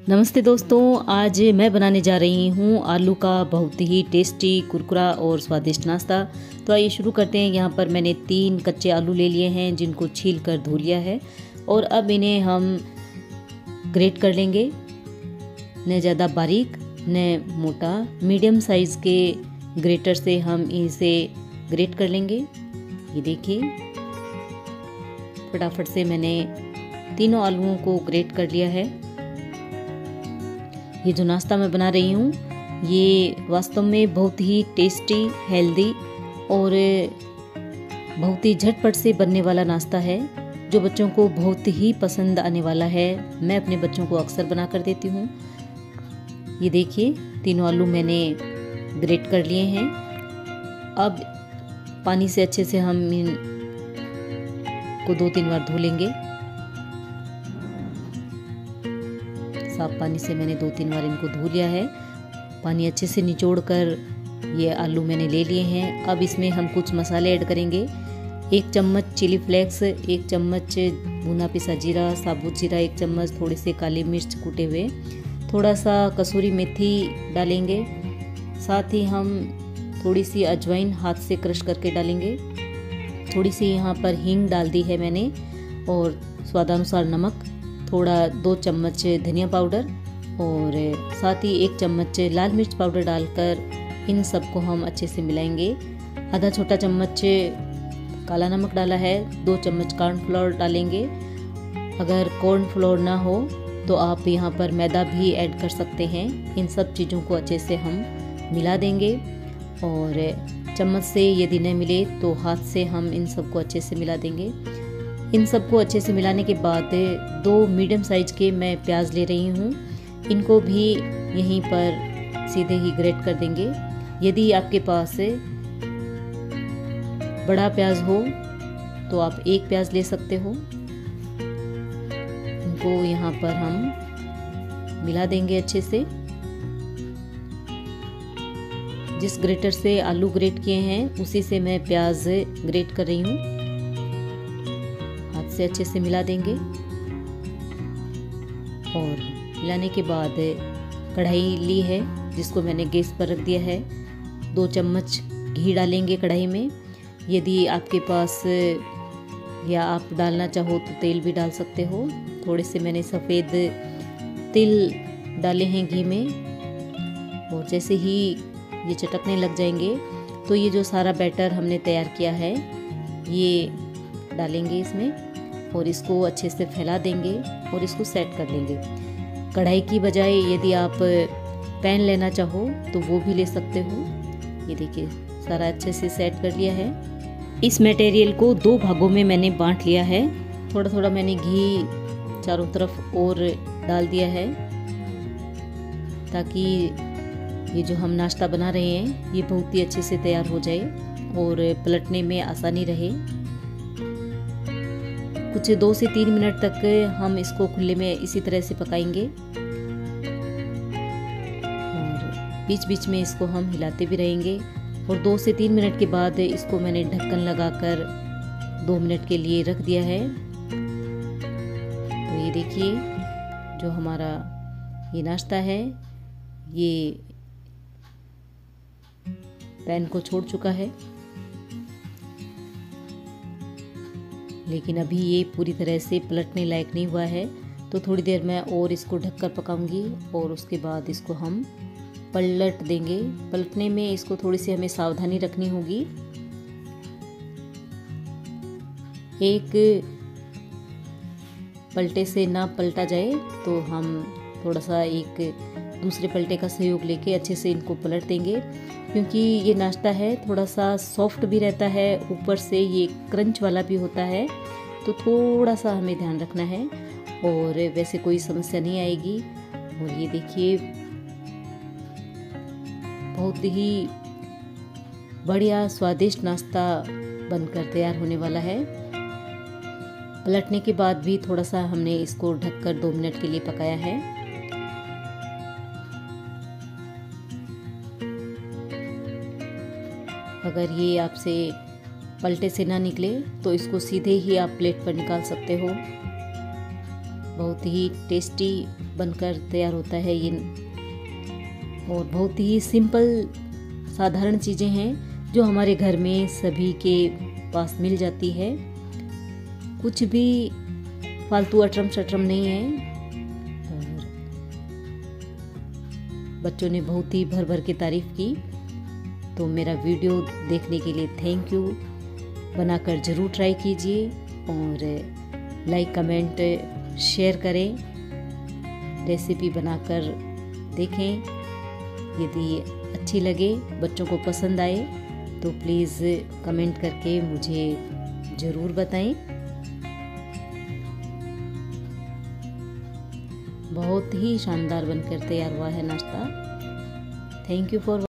नमस्ते दोस्तों, आज मैं बनाने जा रही हूँ आलू का बहुत ही टेस्टी कुरकुरा और स्वादिष्ट नाश्ता। तो आइए शुरू करते हैं। यहाँ पर मैंने 3 कच्चे आलू ले लिए हैं जिनको छील कर धो लिया है और अब इन्हें हम ग्रेट कर लेंगे। न ज़्यादा बारीक न मोटा, मीडियम साइज़ के ग्रेटर से हम इसे ग्रेट कर लेंगे। ये देखिए, फटाफट से मैंने तीनों आलूओं को ग्रेट कर लिया है। ये जो नाश्ता मैं बना रही हूँ ये वास्तव में बहुत ही टेस्टी, हेल्दी और बहुत ही झटपट से बनने वाला नाश्ता है जो बच्चों को बहुत ही पसंद आने वाला है। मैं अपने बच्चों को अक्सर बना कर देती हूँ। ये देखिए, तीनों आलू मैंने ग्रेट कर लिए हैं। अब पानी से अच्छे से हम इनको 2-3 बार धो लेंगे। साफ पानी से मैंने 2-3 बार इनको धो लिया है। पानी अच्छे से निचोड़ कर ये आलू मैंने ले लिए हैं। अब इसमें हम कुछ मसाले ऐड करेंगे। 1 चम्मच चिली फ्लेक्स, 1 चम्मच भुना पिसा जीरा, साबुत जीरा 1 चम्मच, थोड़े से काली मिर्च कूटे हुए, थोड़ा सा कसूरी मेथी डालेंगे। साथ ही हम थोड़ी सी अजवाइन हाथ से क्रश करके डालेंगे। थोड़ी सी यहाँ पर हींग डाल दी है मैंने और स्वादानुसार नमक, थोड़ा 2 चम्मच धनिया पाउडर और साथ ही 1 चम्मच लाल मिर्च पाउडर डालकर इन सबको हम अच्छे से मिलाएंगे। आधा छोटा चम्मच काला नमक डाला है, 2 चम्मच कॉर्नफ्लोर डालेंगे। अगर कॉर्नफ्लोर ना हो तो आप यहाँ पर मैदा भी ऐड कर सकते हैं। इन सब चीज़ों को अच्छे से हम मिला देंगे और चम्मच से यदि न मिले तो हाथ से हम इन सबको अच्छे से मिला देंगे। इन सबको अच्छे से मिलाने के बाद 2 मीडियम साइज़ के मैं प्याज ले रही हूँ। इनको भी यहीं पर सीधे ही ग्रेट कर देंगे। यदि आपके पास बड़ा प्याज हो तो आप 1 प्याज ले सकते हो। इनको यहाँ पर हम मिला देंगे अच्छे से। जिस ग्रेटर से आलू ग्रेट किए हैं उसी से मैं प्याज ग्रेट कर रही हूँ। से अच्छे से मिला देंगे और मिलाने के बाद कढ़ाई ली है जिसको मैंने गैस पर रख दिया है। 2 चम्मच घी डालेंगे कढ़ाई में। यदि आपके पास या आप डालना चाहो तो तेल भी डाल सकते हो। थोड़े से मैंने सफ़ेद तिल डाले हैं घी में और जैसे ही ये चटकने लग जाएंगे तो ये जो सारा बैटर हमने तैयार किया है ये डालेंगे इसमें और इसको अच्छे से फैला देंगे और इसको सेट कर लेंगे। कढ़ाई की बजाय यदि आप पैन लेना चाहो तो वो भी ले सकते हो। ये देखिए, सारा अच्छे से सेट कर लिया है। इस मटेरियल को 2 भागों में मैंने बांट लिया है। थोड़ा थोड़ा मैंने घी चारों तरफ और डाल दिया है ताकि ये जो हम नाश्ता बना रहे हैं ये बहुत ही अच्छे से तैयार हो जाए और पलटने में आसानी रहे। कुछ 2 से 3 मिनट तक हम इसको खुले में इसी तरह से पकाएंगे और बीच बीच में इसको हम हिलाते भी रहेंगे। और 2 से 3 मिनट के बाद इसको मैंने ढक्कन लगाकर 2 मिनट के लिए रख दिया है। तो ये देखिए, जो हमारा ये नाश्ता है ये पैन को छोड़ चुका है, लेकिन अभी ये पूरी तरह से पलटने लायक नहीं हुआ है। तो थोड़ी देर मैं और इसको ढककर पकाऊंगी और उसके बाद इसको हम पलट देंगे। पलटने में इसको थोड़ी सी हमें सावधानी रखनी होगी। एक पलटे से ना पलटा जाए तो हम थोड़ा सा एक दूसरे पलटे का सहयोग लेके अच्छे से इनको पलट देंगे, क्योंकि ये नाश्ता है थोड़ा सा सॉफ्ट भी रहता है, ऊपर से ये क्रंच वाला भी होता है। तो थोड़ा सा हमें ध्यान रखना है और वैसे कोई समस्या नहीं आएगी। और ये देखिए, बहुत ही बढ़िया स्वादिष्ट नाश्ता बनकर तैयार होने वाला है। पलटने के बाद भी थोड़ा सा हमने इसको ढककर 2 मिनट के लिए पकाया है। अगर ये आपसे पलटे से ना निकले तो इसको सीधे ही आप प्लेट पर निकाल सकते हो। बहुत ही टेस्टी बनकर तैयार होता है ये। और बहुत ही सिंपल साधारण चीज़ें हैं जो हमारे घर में सभी के पास मिल जाती है। कुछ भी फालतू अटरम शटरम नहीं है। और बच्चों ने बहुत ही भर भर के तारीफ की। तो मेरा वीडियो देखने के लिए थैंक यू। बनाकर ज़रूर ट्राई कीजिए और लाइक कमेंट शेयर करें। रेसिपी बनाकर देखें। यदि अच्छी लगे, बच्चों को पसंद आए तो प्लीज़ कमेंट करके मुझे ज़रूर बताएं। बहुत ही शानदार बनकर तैयार हुआ है नाश्ता। Thank you for